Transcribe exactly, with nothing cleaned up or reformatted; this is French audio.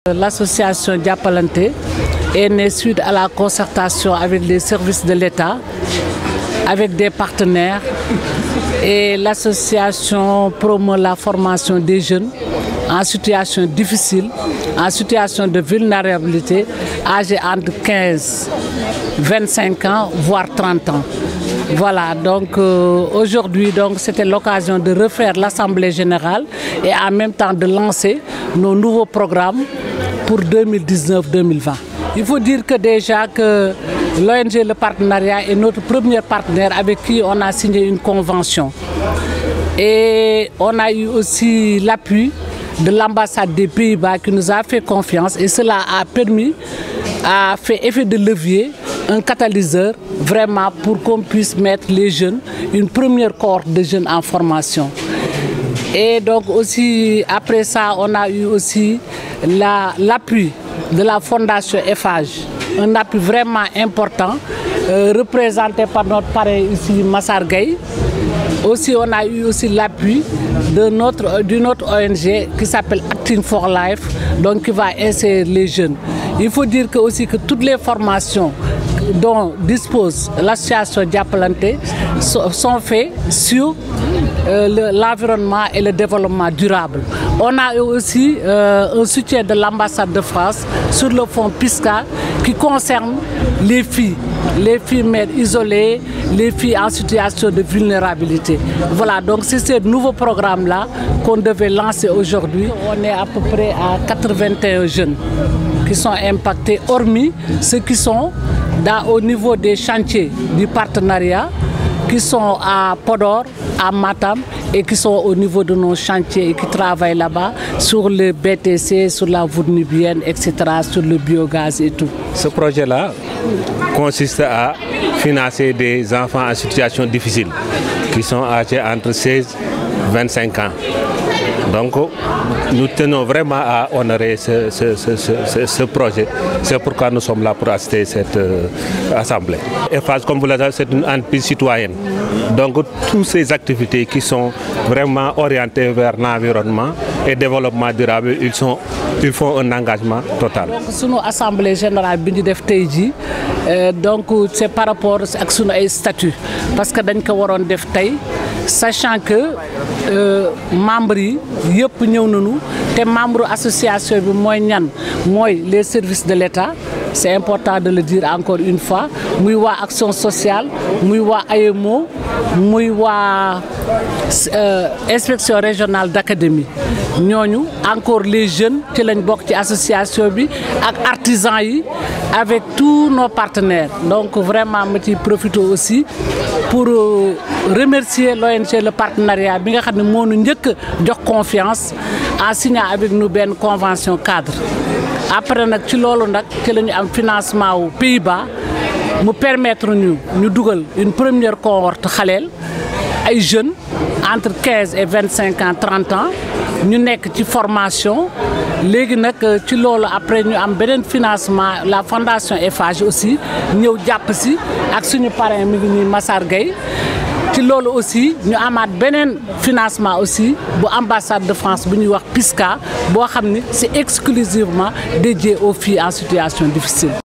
L'association Diapalante est née suite à la concertation avec les services de l'État, avec des partenaires, et l'association promeut la formation des jeunes en situation difficile, en situation de vulnérabilité, âgés entre quinze et vingt-cinq ans, voire trente ans. Voilà, donc euh, aujourd'hui, donc, c'était l'occasion de refaire l'Assemblée générale et en même temps de lancer nos nouveaux programmes pour deux mille dix-neuf deux mille vingt. Il faut dire que déjà que l'O N G Le Partenariat est notre premier partenaire avec qui on a signé une convention. Et on a eu aussi l'appui de l'ambassade des Pays-Bas qui nous a fait confiance et cela a permis, a fait effet de levier, un catalyseur vraiment pour qu'on puisse mettre les jeunes, une première cohorte de jeunes en formation. Et donc aussi, après ça, on a eu aussi l'appui de la Fondation F A G, un appui vraiment important, euh, représenté par notre parrain ici, Massar Gueye. Aussi, on a eu aussi l'appui de notre, d'une autre O N G qui s'appelle Acting for Life, donc qui va insérer les jeunes. Il faut dire que, aussi que toutes les formations dont dispose l'association Diapalante sont faites sur euh, l'environnement et le développement durable. On a eu aussi euh, un soutien de l'ambassade de France sur le fonds PISCA qui concerne les filles, les filles mères isolées, les filles en situation de vulnérabilité. Voilà, donc c'est ce nouveau programme-là qu'on devait lancer aujourd'hui. On est à peu près à quatre-vingt-un jeunes qui sont impactés, hormis ceux qui sont dans, au niveau des chantiers du partenariat, qui sont à Podor, à Matam et qui sont au niveau de nos chantiers et qui travaillent là-bas sur le B T C, sur la voûte nubienne, et cetera, sur le biogaz et tout. Ce projet-là consiste à financer des enfants en situation difficile qui sont âgés entre seize et vingt-cinq ans. Donc, nous tenons vraiment à honorer ce, ce, ce, ce, ce projet. C'est pourquoi nous sommes là pour assister à cette euh, assemblée. F A G, comme vous l'avez dit, c'est une entreprise citoyenne. Donc, toutes ces activités qui sont vraiment orientées vers l'environnement et le développement durable, ils, sont, ils font un engagement total. Donc, sur notre assemblée générale, donc c'est par rapport à notre statut. Parce que nous avons def tay, sachant que euh, membres yëpp ñëw nañu te membre association bi mooy ñan mooy les services de l'État, c'est important de le dire encore une fois, muy waa action sociale, muy waa A E M O, muy waa euh, inspection régionale d'académie. Ñooñu encore les jeunes ci lañ bokk ci association bi ak artisans yi avec tous nos partenaires. Donc vraiment ma ci profite aussi pour euh, remercier l'O N G Le Partenariat bi nga xam ne moo ñu njëkk jox confiance en signant avec nous benn convention cadre. Après nag ci loolu nag ci la ñu am financement wu Pays-Bas mu permettre ñu ñu dugal une première cohorte xaleel ay jeunes entre quinze et vingt-cinq ans trente ans ñu nekk ci formation. Léegi nag ci loolu après ñu am beneen financement la Fondation F A G aussi ñëw jàpp si ak suñu parrain mi ngi nii Massar Gueye. Ci loolu aussi ñu amaat beneen financement aussi bu ambassade de France bu ñuy wax PISCA boo xam ni c'est exclusivement dédié aux filles en situation difficile.